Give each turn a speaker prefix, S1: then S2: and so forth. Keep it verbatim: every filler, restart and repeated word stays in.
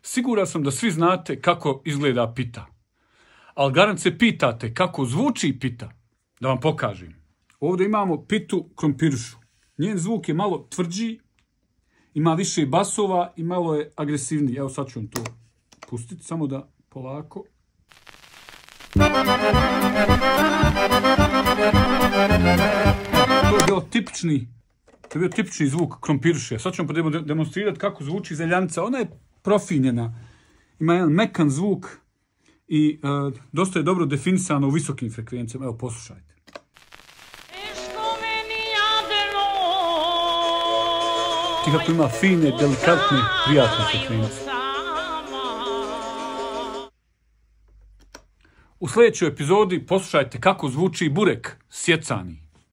S1: Siguran sam da svi znate kako izgleda pita. Ali garant se pitate kako zvuči pita. Da vam pokažem. Ovdje imamo pitu krompirušu. Njen zvuk je malo tvrđi, ima više basova i malo je agresivniji. Evo sad ću vam to pustiti, samo da polako. To je bio tipični, to je bio tipični zvuk krompiruše. Sad ću vam demonstrirati kako zvuči zeljanica. Ona je profinjena. Ima jedan mekan zvuk i uh, dosta je dobro definisano u visokim frekvencijama. Evo, poslušajte. I kako ima fine, delikatne, prijatne frekvencije. U sljedećoj epizodi poslušajte kako zvuči burek sjecani.